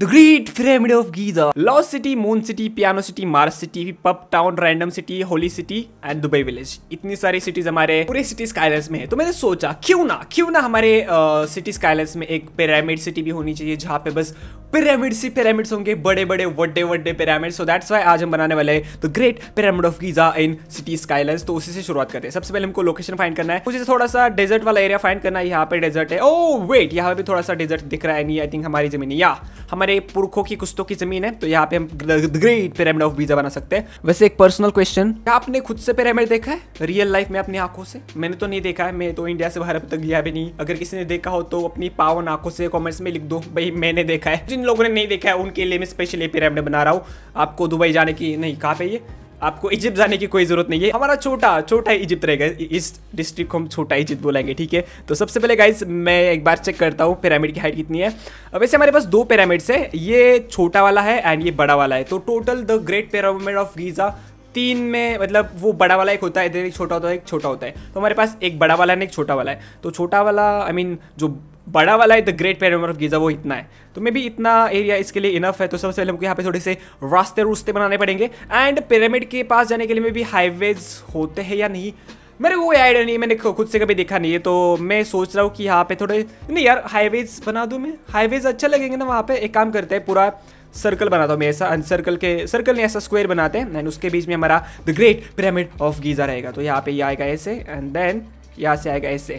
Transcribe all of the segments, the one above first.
The great pyramid of Giza, lost city, moon city, piano city, Mars city, pub town, random city, holy city and Dubai village. इतनी सारी cities हमारे पूरे city skylines में है। तो मैंने सोचा क्यों ना हमारे सिटी स्काईलाइंस में एक पिरामिड सिटी भी होनी चाहिए, जहाँ पे बस पिरामिड्स होंगे, बड़े बड़े बड़े पिरामिड। सो दैट्स व्हाई आज हम बनाने वाले हैं the great pyramid of Giza in City Skylines. तो उसी से शुरुआत करते हैं। सबसे पहले हमको लोकेशन फाइंड करना है, मुझे थोड़ा सा डेजर्ट वाला एरिया फाइंड करना है। यहाँ पे डेजर्ट है, ओह वेट, यहाँ पे थोड़ा सा डेजर्ट दिख रहा है। नहीं, आई थिंक हमारी जमीन है या हमारे पुरखों की कुश्तों की जमीन है। तो यहाँ पे हम the great pyramid of Giza बना सकते हैं। वैसे एक पर्सनल क्वेश्चन, क्या आपने खुद से पिरामिड देखा है रियल लाइफ में अपनी आंखों से? मैंने तो नहीं देखा है, मैं तो इंडिया से बाहर अब तक गया भी नहीं। अगर किसी ने देखा हो तो अपनी पावन आंखों से कमेंट्स में लिख दो भाई मैंने देखा है। जिन लोगों ने नहीं देखा है उनके लिए मैं स्पेशली पिरामिड बना रहा हूँ। आपको दुबई जाने की नहीं, कहाँ पे ये, आपको इजिप्ट जाने की कोई जरूरत नहीं है। हमारा छोटा इजिप्ट रहेगा, इस डिस्ट्रिक्ट को हम छोटा इजिप्ट बोलेंगे, ठीक है। तो सबसे पहले गाइस मैं एक बार चेक करता हूँ पिरामिड की हाइट कितनी है। वैसे हमारे पास दो पिरामिड्स है, ये छोटा वाला है एंड ये बड़ा वाला है। तो total the great pyramid of Giza तीन में, मतलब वो बड़ा वाला एक होता है, इधर एक छोटा होता है, एक छोटा होता है। तो हमारे पास एक बड़ा वाला है एक छोटा वाला है। तो छोटा वाला आई मीन जो बड़ा वाला है the great pyramid of Giza, वो इतना है। तो मे भी इतना एरिया इसके लिए इनफ है। तो सबसे पहले हमको यहाँ पे थोड़े से रास्ते बनाने पड़ेंगे। एंड पिरामिड के पास जाने के लिए मे भी हाईवेज होते हैं या नहीं, मेरे को कोई आइडिया नहीं, मैंने खुद से कभी देखा नहीं है। तो मैं सोच रहा हूँ कि यहाँ पे थोड़े नहीं यार हाईवेज बना दूँ मैं, हाईवेज अच्छा लगेंगे ना वहाँ पे। एक काम करते हैं, पूरा सर्कल बनाता हूँ मैं, ऐसा सर्कल नहीं, ऐसा स्क्वायर बनाते हैं एंड उसके बीच में हमारा the great pyramid of Giza रहेगा। तो यहाँ पे ये आएगा ऐसे एंड देन यहाँ से आएगा ऐसे।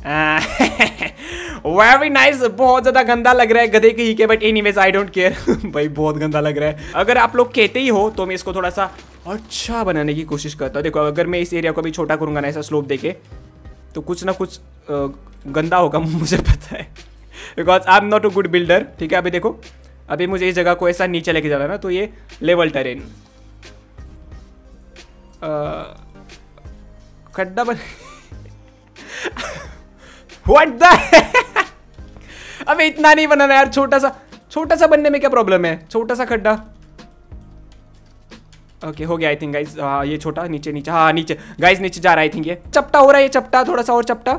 वेरी नाइस, बहुत ज्यादा गंदा लग रहा है गधे के ही के, but anyways I don't care भाई बहुत गंदा लग रहा है। अगर आप लोग कहते ही हो तो मैं इसको थोड़ा सा अच्छा बनाने की कोशिश करता हूँ। देखो अगर मैं इस एरिया को भी छोटा करूंगा ना, ऐसा स्लोप देके, तो कुछ ना कुछ गंदा होगा, मुझे पता है, because I am not a good builder, ठीक है। अभी देखो, अभी मुझे इस जगह को ऐसा नीचे लेके जाना है ना, तो ये लेवल टेरेन, खड्डा बन व्हाट द अबे इतना नहीं बनाना यार, छोटा सा बनने में क्या प्रॉब्लम है, छोटा सा खड्डा। ओके हो गया आई थिंक गाइस। ये छोटा नीचे, हाँ नीचे गाइस, नीचे जा रहा है आई थिंक। ये चपटा हो रहा है, ये चपटा थोड़ा सा और चपटा,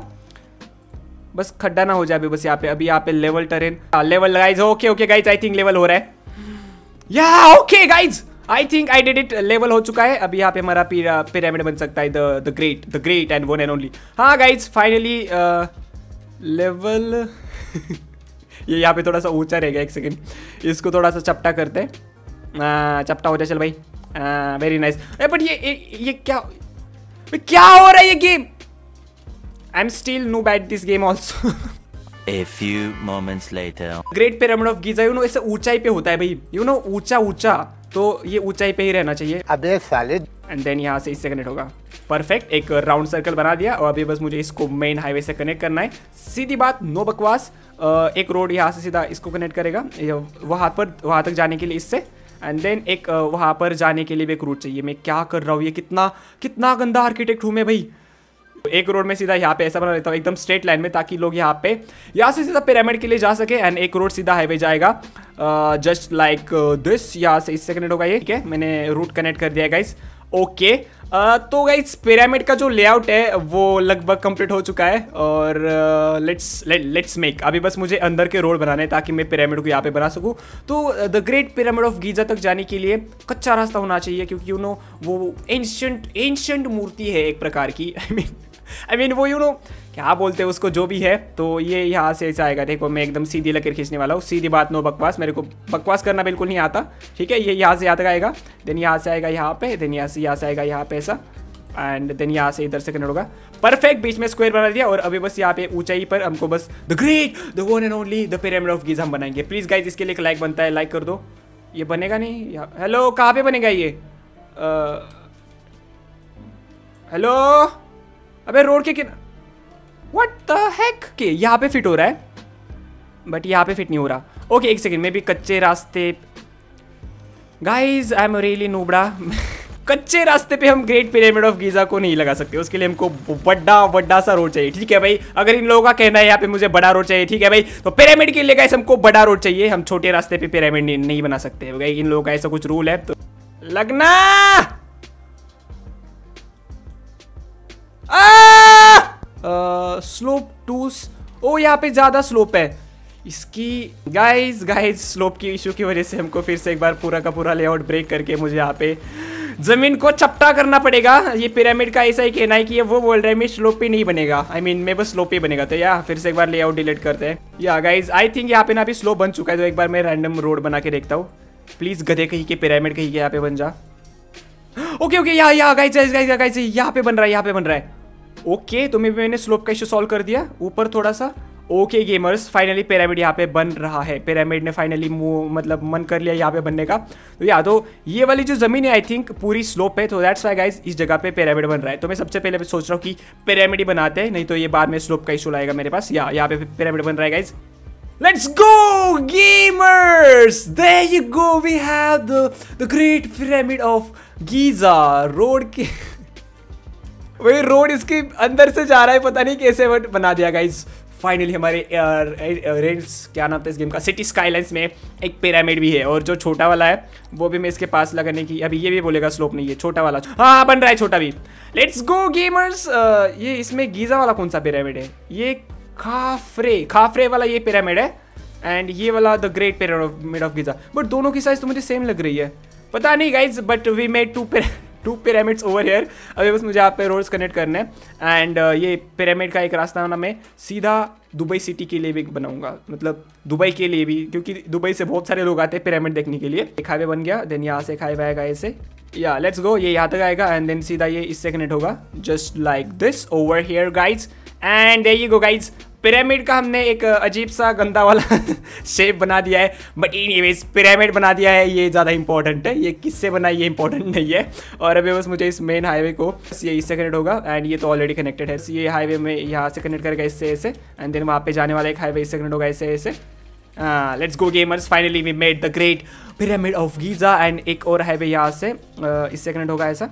बस खड्डा ना हो जाए अभी, बस यहाँ पे। अभी यहाँ पे level terrain, level guys, okay guys, I think level हो रहा है या okay guys, I think I did it, level हो चुका है। अभी यहाँ पे हमारा पिरामिड बन सकता है, the great and one and only. हाँ गाइस फाइनली लेवल ये यहाँ पे थोड़ा सा ऊंचा रहेगा, एक सेकेंड, इसको थोड़ा सा चपटा करते हैं। चपटा हो जाए, चल भाई, वेरी नाइस। बट ये क्या हो रहा है ये game? I am still no bad this game also. A few moments later. Great pyramid of Giza ऐसे ऊंचाई पे होता है भाई, ऊंचा, तो ये ऊंचाई पे ही रहना चाहिए। अबे साले। एंड देन यहाँ से इससे कनेक्ट होगा, परफेक्ट, एक राउंड सर्कल बना दिया। और अभी बस मुझे इसको मेन हाईवे से कनेक्ट करना है, सीधी बात, नो बकवास। एक रोड यहाँ से सीधा इसको कनेक्ट करेगा वहाँ तक जाने के लिए इससे, एंड देन एक वहाँ पर जाने के लिए भी एक रूट चाहिए। मैं क्या कर रहा हूँ, ये कितना गंदा आर्किटेक्ट हूँ मैं भाई। एक रोड में सीधा यहाँ पे ऐसा बना लेता हूँ एकदम स्ट्रेट लाइन में, ताकि लोग यहाँ से सीधा पिरामिड के लिए जा सके। एंड एक रोड सीधा हाईवे जाएगा जस्ट लाइक दिस, यहाँ से इससे कनेक्ट होगा ये, ठीक है। मैंने रूट कनेक्ट कर दिया गाइस, ओके। तो गाइस पिरामिड का जो लेआउट है वो लगभग कंप्लीट हो चुका है। और लेट्स मेक, अभी बस मुझे अंदर के रोड बनाने हैं ताकि मैं पिरामिड को यहाँ पे बना सकूँ। तो the great pyramid of Giza तक जाने के लिए कच्चा रास्ता होना चाहिए, क्योंकि वो एंशिएंट मूर्ति है एक प्रकार की। आई मीन वो क्या बोलते हैं उसको, जो भी है। तो ये यहाँ से ऐसा आएगा, देखो मैं एकदम सीधी लकीर खींचने वाला हूँ, सीधी बात, नो बकवास। मेरे को बकवास करना बिल्कुल नहीं आता, ठीक है। ये यहाँ से यहाँ तक आएगा, देन यहाँ से आएगा यहाँ पे, देन यहाँ से आएगा यहाँ पे ऐसा, एंड देन यहाँ से इधर से कनेक्ट होगा, परफेक्ट। बीच में स्क्वायर बना दिया। और अभी बस यहाँ पे ऊंचाई पर हमको बस the great, the one and only, the pyramid of Giza हम बनाएंगे। प्लीज गाइज इसके लिए एक लाइक बनता है, लाइक कर दो। ये बनेगा नहीं, हेलो कहाँ पे बनेगा ये? हेलो, अबे रोड के व्हाट द हेक के यहाँ पे फिट हो रहा है, बट यहाँ पे फिट नहीं हो रहा। ओके एक सेकेंड, मैं भी कच्चे रास्ते, गाइज आई एम रियली नूबड़ा कच्चे रास्ते पे हम ग्रेट पिरामिड ऑफ गीजा को नहीं लगा सकते, उसके लिए हमको बड़ा सा रोड चाहिए, ठीक है भाई। अगर इन लोगों का कहना है यहाँ पे मुझे बड़ा रोड चाहिए, ठीक है भाई, तो पिरामिड के लिए गाइस हमको बड़ा रोड चाहिए। हम छोटे रास्ते पे पिरामिड नहीं बना सकते भाई, इन लोगों का ऐसा कुछ रूल है। तो लगना स्लोप टू, ओ यहाँ पे ज्यादा स्लोप है, इसकी गाइस गाइस स्लोप की इशू की वजह से हमको फिर से एक बार पूरा का पूरा लेआउट ब्रेक करके मुझे यहाँ पे जमीन को चपटा करना पड़ेगा। ये पिरामिड का ऐसा ही कहना है कि ये वो बोल रहे हैं मैं स्लोप पे नहीं बनेगा, आई मीन मैं बस स्लोप पे बनेगा। तो या फिर से एक बार लेआउट डिलीट करते हैं। या गाइज आई थिंक यहाँ पे ना अभी स्लोप बन चुका है, तो एक बार मैं रैंडम रोड बना के देखता हूँ। प्लीज गधे कहीं के पिरामिड कहीं के यहाँ पे बन जा। ओके ओके या गाइज यहाँ पे बन रहा है, यहाँ पे बन रहा है। ओके तो मैंने स्लोप का इशू सॉल्व कर दिया ऊपर थोड़ा सा। ओके गेमर्स फाइनली पिरामिड यहाँ पे बन रहा है। पिरामिड ने फाइनली मतलब मन कर लिया यहाँ पे बनने का। तो या तो ये वाली जो जमीन है आई थिंक पूरी स्लोप है, तो दैट्स व्हाई गाइस इस जगह पे पिरामिड बन रहा है। तो मैं सबसे पहले सोच रहा हूँ कि पिरामिड ही बनाते हैं, नहीं तो ये बाद में स्लोप का इशू लाएगा मेरे पास। या यहाँ पे पिरामिड बन रहा है guys. Let's go gamers! There you go, we have the Great Pyramid of Giza. Road के वही रोड इसके अंदर से जा रहा है, पता नहीं कैसे बना दिया गाइस। फाइनली हमारे क्या नाम था इस गेम का, सिटी स्काईलाइंस में एक पिरामिड भी है, और जो छोटा वाला है वो भी मैं इसके पास लगाने की, अभी ये भी बोलेगा स्लोप नहीं है, छोटा वाला हाँ बन रहा है छोटा भी। Let's go gamers. ये इसमें गीजा वाला कौन सा पिरामिड है? ये खाफरे वाला ये पिरामिड है, एंड ये वाला the great pyramid of Giza. But दोनों की साइज तो मुझे सेम लग रही है, पता नहीं guys, but we made two pyramids over here. अभी बस मुझे आप पे रोड्स कनेक्ट करने हैं, एंड ये पिरामिड का एक रास्ता ना मैं सीधा दुबई सिटी के लिए भी बनाऊंगा, मतलब दुबई के लिए भी, क्योंकि दुबई से बहुत सारे लोग आते हैं पिरामिड देखने के लिए। एक हाईवे बन गया, देन यहाँ से एक हाईवे आएगा ऐसे, या लेट्स गो, ये यहाँ तक आएगा एंड देन सीधा ये इससे कनेक्ट होगा just like this over here guys. And there you go guys, pyramid का हमने एक अजीब सा गंदा वाला शेप बना दिया है, बट एनीवेज पिरामिड बना दिया है, ये ज़्यादा इंपॉर्टेंट है। ये किससे बना ये इंपॉर्टेंट नहीं है। और अभी बस मुझे इस मेन हाईवे को ये इससे कनेक्ट होगा, एंड ये तो ऑलरेडी कनेक्टेड है। ये हाईवे में यहाँ से कनेक्ट करेगा इससे ऐसे, एंड देन वहाँ पे जाने वाला एक हाईवे इससे कनेक्ट होगा ऐसे ऐसे। Let's go gamers, finally we made the great pyramid of Giza, and एक और हाईवे यहाँ से इससे कनेक्ट होगा ऐसा।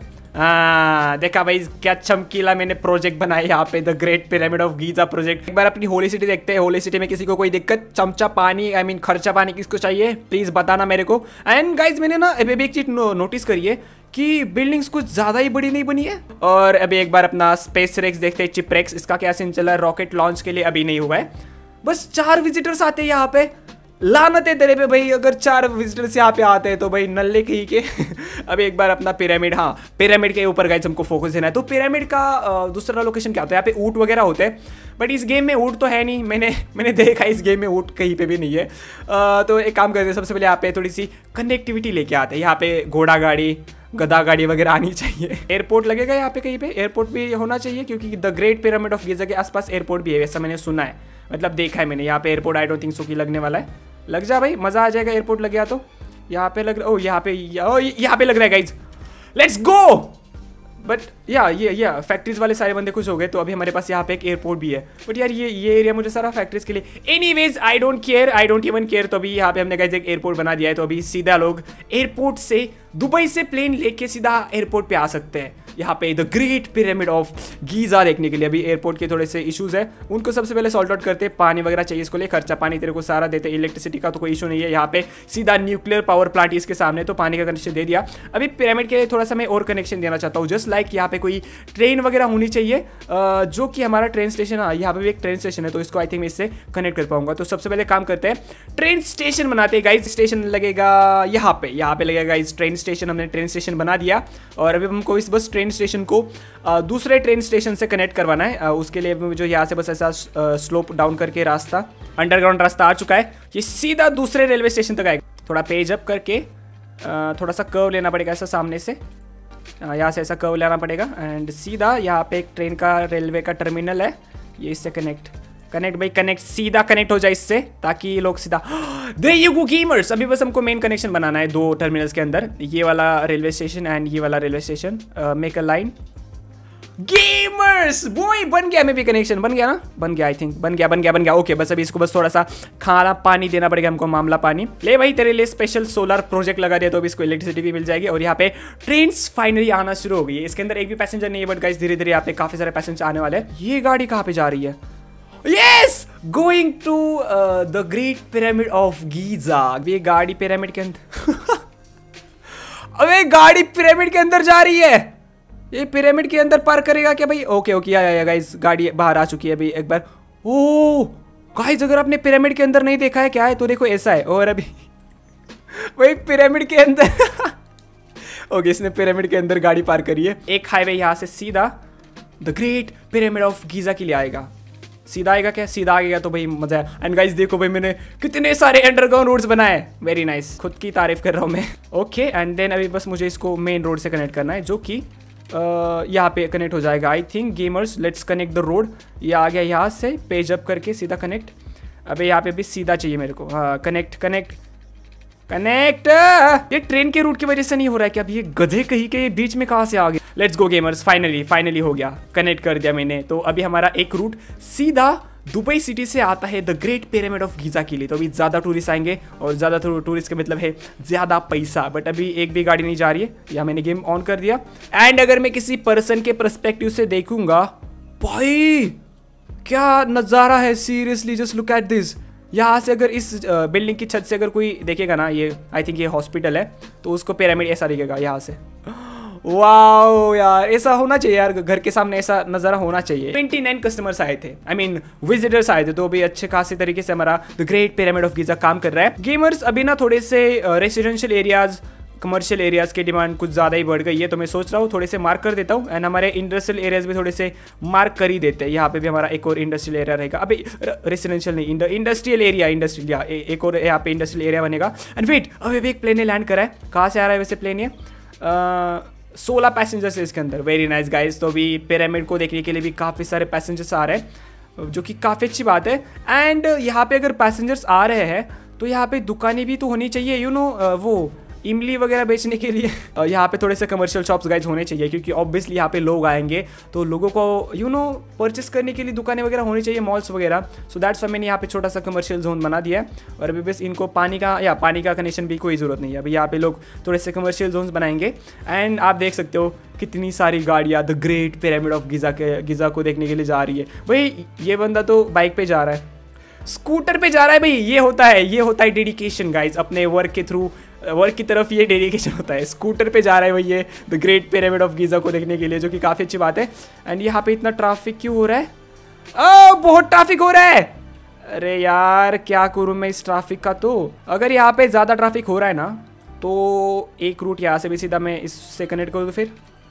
देखा भाई क्या चमकीला मैंने प्रोजेक्ट बनाया यहाँ पे, the great pyramid of Giza project. एक बार अपनी होली सिटी देखते हैं, होली सिटी में किसी को कोई दिक्कत, चमचा पानी आई मीन खर्चा पानी किसको चाहिए प्लीज बताना मेरे को। एंड गाइज मैंने ना अभी एक चीज नोटिस करी है कि बिल्डिंग्स कुछ ज्यादा ही बड़ी नहीं बनी है। और अभी एक बार अपना स्पेस रेक्स देखते हैं, चिपरेक्स, इसका क्या सीन चला है, रॉकेट लॉन्च के लिए अभी नहीं हुआ है। बस 4 विजिटर्स आते हैं यहाँ पे, लानत है तेरे पे भाई, अगर 4 विजिटर्स यहाँ पे आते हैं तो भाई नल्ले कहीं के। अभी एक बार अपना पिरामिड, हाँ पिरामिड के ऊपर गाइस हमको फोकस देना है। तो पिरामिड का दूसरा लोकेशन क्या होता है, यहाँ पे ऊंट वगैरह होते हैं, बट इस गेम में ऊंट तो है नहीं, मैंने देखा इस गेम में ऊंट कहीं पे भी नहीं है। तो एक काम करते हैं, सबसे पहले यहाँ पे थोड़ी सी कनेक्टिविटी लेके आते हैं। यहाँ पे घोड़ा गाड़ी, गधा गाड़ी वगैरह आनी चाहिए। एयरपोर्ट लगेगा यहाँ पे, कहीं पे एयरपोर्ट भी होना चाहिए, क्योंकि the great pyramid of Giza के आसपास एयरपोर्ट भी है, वैसा मैंने सुना है, मतलब देखा है मैंने। यहाँ पे airport I don't think so कि लगने वाला है, लग जा भाई, मजा आ जाएगा एयरपोर्ट लग गया तो। यहाँ पे लग रहा, ओ यहाँ पे लग रहा है गाइज, लेट्स गो। बट या फैक्ट्रीज वाले सारे बंदे खुश हो गए, तो अभी हमारे पास यहाँ पे एक एयरपोर्ट भी है। बट यार ये एरिया मुझे सारा फैक्ट्रीज के लिए, anyways I don't care, I don't even care. तो अभी यहाँ पे हमने गाइज एक एयरपोर्ट बना दिया है, तो अभी सीधा लोग एयरपोर्ट से दुबई से प्लेन लेके सीधा एयरपोर्ट पे आ सकते हैं, यहाँ पे the great pyramid of Giza देखने के लिए। अभी एयरपोर्ट के थोड़े से इश्यूज है, उनको सबसे पहले सॉल्व आउट करते। पानी वगैरह चाहिए इसको लिए, खर्चा पानी तेरे को सारा देते, इलेक्ट्रिसिटी का तो कोई इशू नहीं है। यहाँ पे सीधा न्यूक्लियर पावर प्लांट इसके सामने, तो पानी का कनेक्शन दे दिया। अभी पिरामिड के लिए थोड़ा सा मैं और कनेक्शन देना चाहता हूँ, जस्ट लाइक यहाँ पे कोई ट्रेन वगैरह होनी चाहिए, जो कि हमारा ट्रेन स्टेशन, हाँ यहाँ पे भी एक ट्रेन स्टेशन है, तो इसको आई थिंक मैं इससे कनेक्ट कर पाऊंगा। तो सबसे पहले काम करते हैं, ट्रेन स्टेशन बनाते हैं गाइज। स्टेशन लगेगा यहाँ पे लगेगा इस ट्रेन स्टेशन, हमने ट्रेन स्टेशन बना दिया। और अभी हमको इस बस ट्रेन स्टेशन को दूसरे ट्रेन स्टेशन से कनेक्ट करवाना है। उसके लिए मुझे यहाँ से बस ऐसा स्लोप डाउन करके रास्ता, अंडरग्राउंड रास्ता आ चुका है, ये सीधा दूसरे रेलवे स्टेशन तक आएगा। थोड़ा पेज अप करके थोड़ा सा कर्व लेना पड़ेगा ऐसा सामने से, यहाँ से ऐसा कर्व लेना पड़ेगा, एंड सीधा यहाँ पे एक ट्रेन का रेलवे का टर्मिनल है, ये इससे कनेक्ट भाई, कनेक्ट सीधा कनेक्ट हो जाए इससे, ताकि लोग सीधा देयर यू गो गेमर्स। अभी बस हमको मेन कनेक्शन बनाना है 2 टर्मिनल्स के अंदर, ये वाला रेलवे स्टेशन एंड ये वाला railway station. Make a line gamers, बॉय बन गया, में भी कनेक्शन बन गया ना, बन गया आई थिंक, बन गया। ओके बस अभी इसको बस थोड़ा सा खाना पानी देना पड़ेगा हमको, मामला पानी ले भाई, तेरे लिए स्पेशल सोलर प्रोजेक्ट लगा दिया, तो अभी इसको इलेक्ट्रिसिटी भी मिल जाएगी। और यहाँ पे ट्रेन्स फाइनली आना शुरू हो गई है। इसके अंदर एक भी पैसेंजर नहीं है, बट गाइस धीरे धीरे यहाँ पे काफी सारे पैसेंजर आने वाले हैं। ये गाड़ी कहाँ पे जा रही है? Yes, going to the great pyramid of Giza. ये गाड़ी पिरामिड के अंदर अबे गाड़ी पिरामिड के अंदर जा रही है, ये पिरामिड के अंदर पार्क करेगा क्या भाई? ओके या गाइस, गाड़ी बाहर आ चुकी है अभी एक बार। ओ गाइस अगर आपने पिरामिड के अंदर नहीं देखा है क्या है तो देखो ऐसा है। और अभी वही पिरामिड के अंदर ओके इसने पिरामिड के अंदर गाड़ी पार करी है। एक हाईवे यहाँ से सीधा the great pyramid of Giza के लिए आएगा। सीधा आएगा क्या? सीधा आ गया तो भाई मजा है। एंड गाइस देखो भाई मैंने कितने सारे अंडरग्राउंड रोड्स बनाए, वेरी नाइस। खुद की तारीफ कर रहा हूँ मैं। ओके एंड देन अभी बस मुझे इसको मेन रोड से कनेक्ट करना है जो कि यहाँ पे कनेक्ट हो जाएगा I think. Gamers let's connect the road. ये आ गया यहाँ से पेज अप करके सीधा कनेक्ट। अबे यहाँ पे भी सीधा चाहिए मेरे को। हाँ कनेक्ट कनेक्ट कनेक्ट। ये ट्रेन के रूट की वजह से नहीं हो रहा है कि अब ये गधे कहीं के बीच में कहाँ से आ गए। लेट्स गो गेमर्स, फाइनली हो गया, कनेक्ट कर दिया मैंने। तो अभी हमारा एक रूट सीधा दुबई सिटी से आता है the great pyramid of Giza के लिए। तो अभी ज़्यादा टूरिस्ट आएंगे और ज़्यादा टूरिस्ट का मतलब है ज़्यादा पैसा। बट अभी एक भी गाड़ी नहीं जा रही है। यहाँ मैंने गेम ऑन कर दिया। एंड अगर मैं किसी पर्सन के पर्सपेक्टिव से देखूंगा, भाई क्या नज़ारा है seriously, just look at this. यहाँ से अगर इस बिल्डिंग की छत से अगर कोई देखेगा ना, ये आई थिंक ये हॉस्पिटल है, तो उसको पिरामिड ऐसा दिखेगा यहाँ से। वाओ यार ऐसा होना चाहिए यार, घर के सामने ऐसा नज़ारा होना चाहिए। 29 कस्टमर्स आए थे, आई मीन विजिटर्स आए थे, तो भी अच्छे खासे तरीके से हमारा the great pyramid of Giza काम कर रहा है। गेमर्स अभी ना थोड़े से रेसिडेंशियल एरियाज कमर्शियल एरियाज की डिमांड कुछ ज़्यादा ही बढ़ गई है, तो मैं सोच रहा हूँ थोड़े से मार्क कर देता हूँ। एंड हमारे इंडस्ट्रियल एरियाज भी थोड़े से मार्क कर ही देते हैं। यहाँ पे भी हमारा एक और इंडस्ट्रियल एरिया रहेगा। अभी रेसिडेंशियल नहीं, इंडस्ट्रियल एरिया, एक और यहाँ पे इंडस्ट्रियल एरिया बनेगा। एंड वेट अभी भी एक प्लेन ने लैंड करा है। कहाँ से आ रहा है वैसे प्लेन? ये 16 पैसेंजर्स है इसके अंदर। Very nice guys. तो अभी पिरामिड को देखने के लिए भी काफ़ी सारे पैसेंजर्स आ रहे हैं, जो कि काफ़ी अच्छी बात है। एंड यहाँ पे अगर पैसेंजर्स आ रहे हैं तो यहाँ पे दुकानें भी तो होनी चाहिए, यू नो वो इमली वगैरह बेचने के लिए। यहाँ पे थोड़े से कमर्शियल शॉप्स गाइज होने चाहिए, क्योंकि ऑब्वियसली यहाँ पे लोग आएंगे तो लोगों को यू नो परचेस करने के लिए दुकानें वगैरह होनी चाहिए, मॉल्स वगैरह। सो दैट्स वाई मैंने यहाँ पे छोटा सा कमर्शियल जोन बना दिया है। और अभी बस इनको पानी का कनेक्शन भी कोई ज़रूरत नहीं है। अभी यहाँ पे लोग थोड़े से कमर्शियल जोन्स बनाएंगे। एंड आप देख सकते हो कितनी सारी गाड़ियाँ the great pyramid of Giza को देखने के लिए जा रही है। भाई ये बंदा तो बाइक पे जा रहा है, स्कूटर पे जा रहा है। भाई ये होता है डेडिकेशन गाइज, अपने वर्क के थ्रू वर्क की तरफ ये डेडिकेशन होता है। स्कूटर पे जा रहा है भाई ये the great pyramid of Giza को देखने के लिए, जो कि काफ़ी अच्छी बात है। एंड यहाँ पे इतना ट्रैफिक क्यों हो रहा है? बहुत ट्रैफिक हो रहा है। अरे यार क्या करूँ मैं इस ट्रैफिक का। तो अगर यहाँ पे ज़्यादा ट्रैफिक हो रहा है ना, तो एक रूट यहाँ से भी सीधा मैं इससे कनेक्ट करूँ तो फिर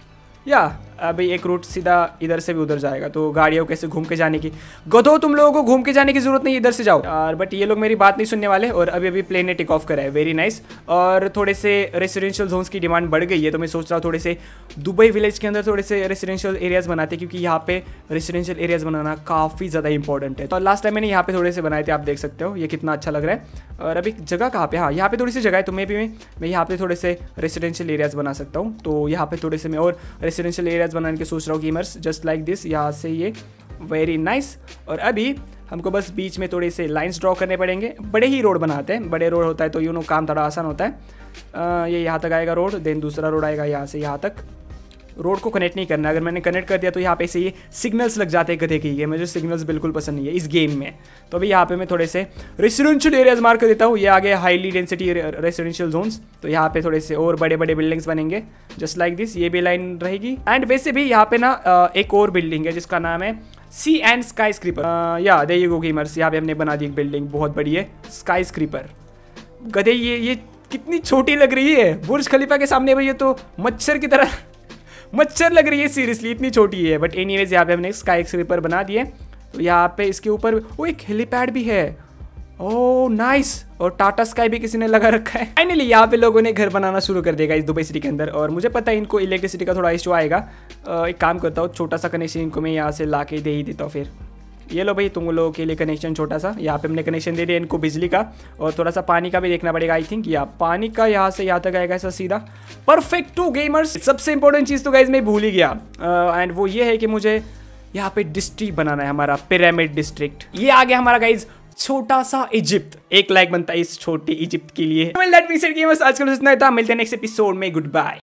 अभी एक रूट सीधा इधर से भी उधर जाएगा। तो गाड़ियों कैसे घूम के जाने की, गधो तुम लोगों को घूम के जाने की जरूरत नहीं, इधर से जाओ यार। बट ये लोग मेरी बात नहीं सुनने वाले। और अभी प्लेन ने टेक ऑफ करा है, वेरी नाइस। और थोड़े से रेसिडेंशियल जोन्स की डिमांड बढ़ गई है, तो मैं सोच रहा हूँ थोड़े से दुबई विलेज के अंदर थोड़े से रेसिडेंशियल एरियाज बनाते, क्योंकि यहाँ पे रेसिडेंशियल एरियाज बनाना काफ़ी ज़्यादा इंपॉर्टेंट है। तो लास्ट टाइम मैंने यहाँ पे थोड़े से बनाए थे, आप देख सकते हो ये कितना अच्छा लग रहा है। और अभी जगह कहाँ पे, यहाँ पे थोड़ी सी जगह है, तो मैं यहाँ पे थोड़े से रेसिडेंशियल एरियाज बना सकता हूँ। तो यहाँ पे थोड़े से मैं और रेसिडेंशियल एरियाज बनाने के सोच रहा हूँ गेमर्स, जस्ट लाइक दिस। यहाँ से ये वेरी नाइस। और अभी हमको बस बीच में थोड़े से लाइंस ड्रॉ करने पड़ेंगे। बड़े ही रोड बनाते हैं, बड़े रोड होता है तो यू नो काम थोड़ा आसान होता है। ये यहाँ तक आएगा रोड, देन दूसरा रोड आएगा यहाँ से यहाँ तक। रोड को कनेक्ट नहीं करना, अगर मैंने कनेक्ट कर दिया तो यहाँ पे से ये सिग्नल्स लग जाते हैं गधे की। ये मुझे सिग्नल्स बिल्कुल पसंद नहीं है इस गेम में। तो अभी यहाँ पे मैं थोड़े से रेसिडेंशियल एरियाज मार्क कर देता हूँ। ये आ गए हाईली डेंसिटी रेसिडेंशियल जोन्स। तो यहाँ पे थोड़े से और बड़े बड़े बिल्डिंग्स बनेंगे, जस्ट लाइक दिस। ये भी लाइन रहेगी। एंड वैसे भी यहाँ पे ना एक और बिल्डिंग है जिसका नाम है sea and skyscraper. There you go gamers, यहाँ पे हमने बना दी एक बिल्डिंग, बहुत बड़ी है, स्काई स्क्रीपर। गधे ये कितनी छोटी लग रही है बुर्ज खलीफा के सामने। भाई ये तो मच्छर की तरह मच्छर लग रही है सीरियसली, इतनी छोटी है। बट एनीवेज यहाँ पे हमने स्काई स्क्रीपर बना दिए। तो यहाँ पे इसके ऊपर वो एक हेलीपैड भी है। Oh nice. और टाटा स्काई भी किसी ने लगा रखा है। फाइनली यहाँ पे लोगों ने घर बनाना शुरू कर देगा इस दुबई सिटी के अंदर। और मुझे पता है इनको इलेक्ट्रिसिटी का थोड़ा इशू आएगा। एक काम करता हूँ, छोटा सा कनेक्शन इनको मैं यहाँ से ला के दे ही देता हूँ। फिर ये लो भाई तुम लोगों के लिए कनेक्शन छोटा सा। यहाँ पे हमने कनेक्शन दे दिया इनको बिजली का, और थोड़ा सा पानी का भी देखना पड़ेगा। आई थिंक पानी का यहाँ से यहाँ तक आएगा ऐसा सीधा। Perfect too gamers. सबसे इंपॉर्टेंट चीज़ तो गाइज मैं भूल ही गया, एंड वो ये है कि मुझे यहाँ पे डिस्ट्रिक्ट बनाना है, हमारा पिरामिड डिस्ट्रिक्ट। ये आ गया हमारा गाइज छोटा सा इजिप्ट। एक लाइक बनता है इस छोटे इजिप्ट के लिए। आज का इतना था, मिलते हैं नेक्स्ट एपिसोड में। Good bye.